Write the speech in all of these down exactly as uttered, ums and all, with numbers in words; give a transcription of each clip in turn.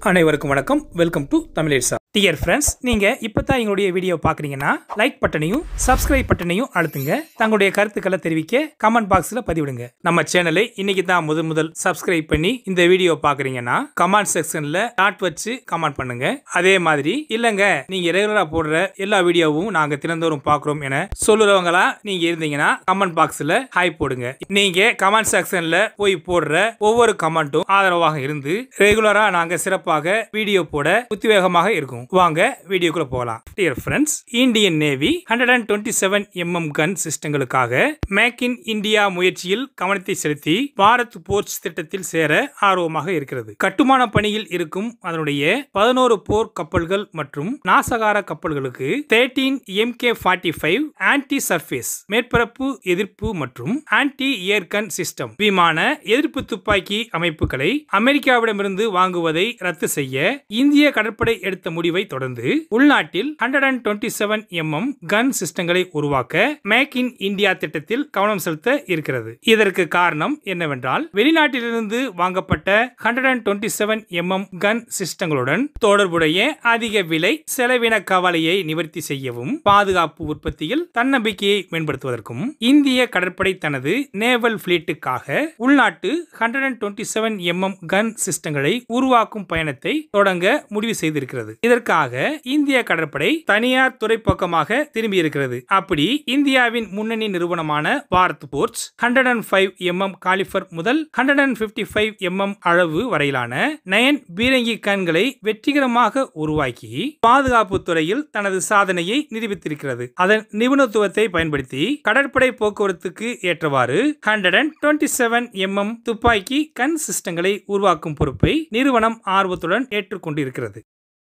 அனைவருக்கும் வணக்கம். Welcome to Tamilesa. Dear friends, நீங்க இப்பதான் எங்களுடைய வீடியோ பாக்குறீங்கன்னா லைக் பட்டனையும் சப்ஸ்கிரைப் பட்டனையும் அழுத்துங்க. தங்களுடைய கருத்துக்களை தெரிவிக்க கமெண்ட் பாக்ஸ்ல பதிவிடுங்க. நம்ம சேனலை இன்னைக்கு தான் முதல் முதல் சப்ஸ்கிரைப் பண்ணி இந்த வீடியோ பாக்குறீங்கன்னா கமெண்ட் செக்ஷன்ல டாட் வச்சு கமெண்ட் பண்ணுங்க. அதே மாதிரி இல்லங்க நீங்க ரெகுலரா போடுற எல்லா வீடியோவும் நாங்க தினந்தோறும் பாக்குறோம் என சொல்லுறவங்களா நீங்க இருந்தீங்கன்னா கமெண்ட் பாக்ஸ்ல ஹாய் போடுங்க. நீங்க கமெண்ட் செக்ஷன்ல போய் போடுற ஒவ்வொரு கமெண்ட்டும் ஆதரவாக இருந்து ரெகுலரா நாங்க சிறப்பாக வீடியோ போட உத்வேகமாக இருக்கும். வாங்க வீடியோக்குள்ள போகலாம். Dear friends, Indian Navy one twenty seven M M gun சிஸ்டங்களுக்காக மேக் இன் இந்தியா முயற்சியில் கவனத்தை செலுத்தி பாரத் போர்ஸ் திட்டத்தில் சேர ஆர்வமாக இருக்கிறது. கட்டுமான பணியில் இருக்கும் அதனுடைய பதினோரு போர் கப்பல்கள் மற்றும் நாசகார கப்பல்களுக்கு பதிமூன்று எம் கே நாற்பத்தி ஐந்து ஆன்டி சர்ஃபேஸ் மேற்பரப்பு எதிர்ப்பு மற்றும் ஆன்டி ஏர் கன் சிஸ்டம் விமான எதிர்ப்பு துப்பாக்கி அமைப்புகளை அமெரிக்காவிடமிருந்து வாங்குவதை ரத்து செய்ய இந்திய கடற்படை எடுத்த முடிவை தொடர்ந்து உள்நாட்டில் one twenty seven M M gun சிஸ்டங்களை உருவாக்க மேக் இன் இந்தியா திட்டத்தில் கவனம் செலுத்த இருக்கிறது. இதற்கு காரணம் என்னவென்றால் வெளிநாட்டிலிருந்து வாங்கப்பட்ட one twenty seven M M gun சிஸ்டங்களுடன் தொடர்புடைய அதிக விலை செலவின கவலையை நிவர்த்தி செய்யவும் பாதுகாப்பு உற்பத்தியில் தன்னம்பிக்கையை மேம்படுத்துவதற்கும் இந்திய கடற்படை தனது நேவல் பிளீட்டுக்காக உள்நாட்டு one twenty seven M M gun சிஸ்டங்களை உருவாக்கும் பயணத்தை தொடங்க முடிவு செய்திருக்கிறது. இதற்காக இந்திய கடற்படை தனியார் துறை பக்கமாக திரும்பி இருக்கிறது. அப்படி இந்தியாவின் முன்னணி நிறுவனமான Bharat Forge one O five M M calibre முதல் one fifty five M M அளவு வரையிலான நயன் பீரங்கி கன்களை வெற்றிகரமாக உருவாக்கி பாதுகாப்பு துறையில் தனது சாதனையை நிரூபித்திருக்கிறது. அதன் நிபுணத்துவத்தை பயன்படுத்தி கடற்படை போக்குவரத்துக்கு ஏற்றவாறு one twenty seven M M துப்பாக்கி கன் சிஸ்டங்களை உருவாக்கும் பொறுப்பை நிறுவனம் ஆர்வத்துடன் ஏற்றுக்கொண்டிருக்கிறது.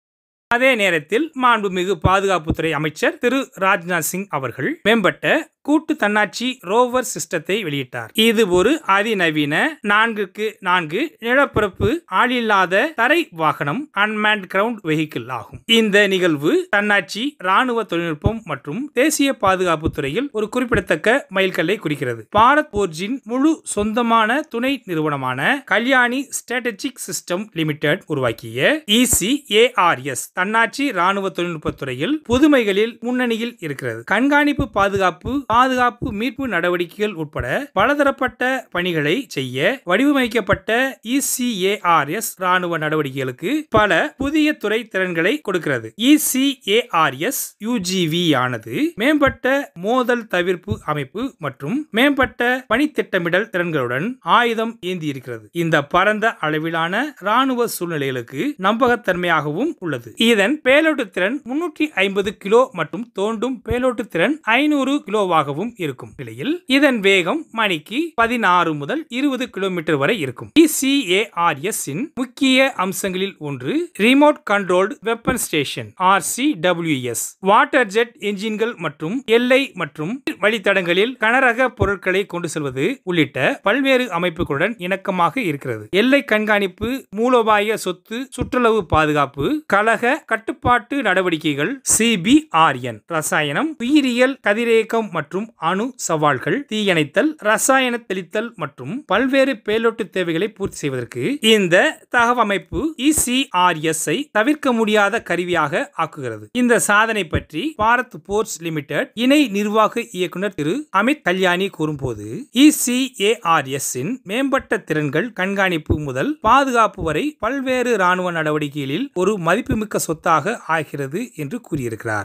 அதே நேரத்தில் மாண்புமிகு பாதுகாப்புத்துறை அமைச்சர் திரு ராஜ்நாத் சிங் அவர்கள் மேம்பட்ட கூட்டு தன்னாட்சி ரோவர் சிஸ்டத்தை வெளியிட்டார். இது ஒரு அதிநவீன நான்குக்கு நான்கு நிலப்பரப்பு ஆளில்லாத தரை வாகனம் unmanned ground vehicle ஆகும். இந்த நிகழ்வு தன்னாட்சி ராணுவ தொழில்நுட்பம் மற்றும் தேசிய பாதுகாப்பு துறையில் ஒரு குறிப்பிடத்தக்க மைல்கல்லை குறிக்கிறது. பாரத் போர்ஜின் முழு சொந்தமான துணை நிறுவனமான கல்யாணி ஸ்ட்ராட்டஜிக் சிஸ்டம் லிமிடெட் உருவாக்கிய E C A R S தன்னாட்சி ராணுவ தொழில்நுட்ப துறையில் புதுமைகளில் முன்னணியில் இருக்கிறது. கண்காணிப்பு பாதுகாப்பு பாதுகாப்பு மீட்பு நடவடிக்கைகள் உட்பட பலதரப்பட்ட பணிகளை செய்ய வடிவமைக்கப்பட்ட E C A R S ராணுவ நடவடிக்கைகளுக்கு பல புதிய துறை திறன்களை கொடுக்கிறது. E C A R S U G V ஆனது மேம்பட்ட மோதல் தவிர்ப்பு அமைப்பு மற்றும் மேம்பட்ட பணி திட்டமிடல் திறன்களுடன் ஆயுதம் ஏந்தி இருக்கிறது. இந்த பரந்த அளவிலான ராணுவ சூழ்நிலைகளுக்கு நம்பகத்தன்மையாகவும் உள்ளது. இதன் பேலோட்டு திறன் முன்னூற்றி ஐம்பது கிலோ மற்றும் தோண்டும் பேலோட்டு திறன் ஐநூறு கிலோவாகவும் இருக்கும் நிலையில் இதன் வேகம் மணிக்கு பதினாறு முதல் இருபது கிலோமீட்டர் வரை இருக்கும். E C A R S இன் முக்கிய அம்சங்களில் ஒன்று remote controlled weapon station R C W S, water jet என்ஜின்கள் மற்றும் எல்லை மற்றும் வழித்தடங்களில் கனரக பொருட்களை கொண்டு செல்வது உள்ளிட்ட பல்வேறு அமைப்புகளுடன் இணக்கமாக இருக்கிறது. எல்லை கண்காணிப்பு, மூலோபாய சொத்து, சுற்றுலவு பாதுகாப்பு, கழக கட்டுப்பாட்டு நடவடிக்கைகள், சி பி ஆர் என், ரசாயனம், உயிரியல், கதிரியக்கம் மற்றும் அணு சவால்கள், தீயணைத்தல், ரசாயன தெளித்தல் மற்றும் பல்வேறு பேலோட்டு தேவைகளை பூர்த்தி செய்வதற்கு இந்த தகவமைப்பு இ சி ஆர் எஸ் ஐ தவிர்க்க முடியாத கருவியாக ஆக்குகிறது. இந்த சாதனை பற்றி பாரத் போர்ஸ் லிமிடெட் இணை நிர்வாக இயக்குனர் திரு அமித் கல்யாணி கூறும்போது, E C A R S இன் மேம்பட்ட திறன்கள் கண்காணிப்பு முதல் பாதுகாப்பு வரை பல்வேறு ராணுவ நடவடிக்கைகளில் ஒரு மதிப்புமிக்க சொத்தாக ஆகிறது என்று கூறியிருக்கிறார்.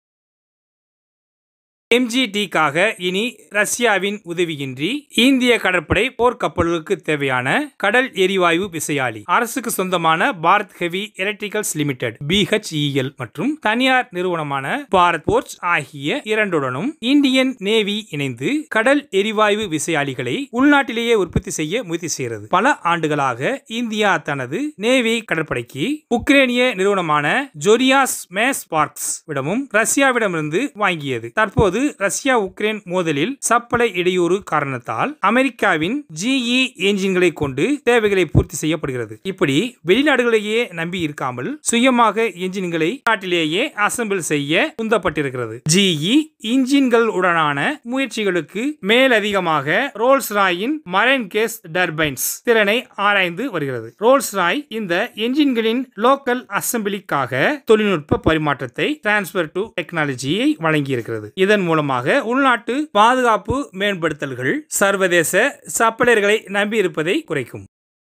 எம் ஜி டி-க்காக இனி ரஷ்யாவின் உதவியின்றி இந்திய கடற்படை போர்க்கப்பல்களுக்கு தேவையான கடல் எரிவாயு விசையாழி அரசுக்கு சொந்தமான Bharat heavy electricals limited B H E L மற்றும் தனியார் நிறுவனமான பாரத் போர்ஸ் ஆகிய இரண்டுடனும் இந்தியன் நேவி இணைந்து கடல் எரிவாயு விசையாழிகளை உள்நாட்டிலேயே உற்பத்தி செய்ய முயற்சி செய்கிறது. பல ஆண்டுகளாக இந்தியா தனது நேவி கடற்படைக்கு உக்ரைனிய நிறுவனமான ஜோரியாஸ் மேஸ் பார்க்ஸ் விடமும் ரஷ்யாவிடமிருந்து வாங்கியது. தற்போது தற்போது ரஷ்யா உக்ரைன் மோதலில் சப்ளை இடையூறு காரணத்தால் அமெரிக்காவின் ஜிஇ என்ஜின்களை கொண்டு தேவைகளை பூர்த்தி செய்யப்படுகிறது. இப்படி வெளிநாடுகளையே நம்பி இருக்காமல் சுயமாக என்ஜின்களை நாட்டிலேயே அசம்பிள் செய்ய உந்தப்பட்டிருக்கிறது. ஜிஇ இன்ஜின்கள் உடனான முயற்சிகளுக்கு மேலதிகமாக ரோல்ஸ் ராயின் மரைன் கேஸ் டர்பைன்ஸ் திறனை ஆராய்ந்து வருகிறது. ரோல்ஸ் ராய் இந்த என்ஜின்களின் லோக்கல் அசம்பிளிக்காக தொழில்நுட்ப பரிமாற்றத்தை டிரான்ஸ்பர் டு டெக்னாலஜியை வழங்கியிருக்கிறது. இதன் மூலமாக உள்நாட்டு பாதுகாப்பு மேம்படுத்தல்கள் சர்வதேச சப்ளையர்களை நம்பி இருப்பதை குறைக்கும்.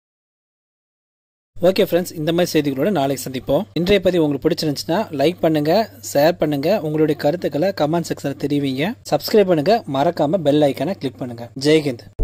ஓகே ஃப்ரெண்ட்ஸ், இந்த மாதிரி செய்திகளோட நாளைக்கு சந்திப்போம். இன்றைய பதிவு உங்களுக்கு பிடிச்சிருந்துச்சுன்னா லைக் பண்ணுங்க, ஷேர் பண்ணுங்க, உங்களுடைய கருத்துக்களை கமெண்ட் செக்ஷன்ல தெரிவிங்க. சப்ஸ்கிரைப் பண்ணுங்க, மறக்காம பெல் ஐக்கானை கிளிக் பண்ணுங்க. ஜெய்ஹிந்த்.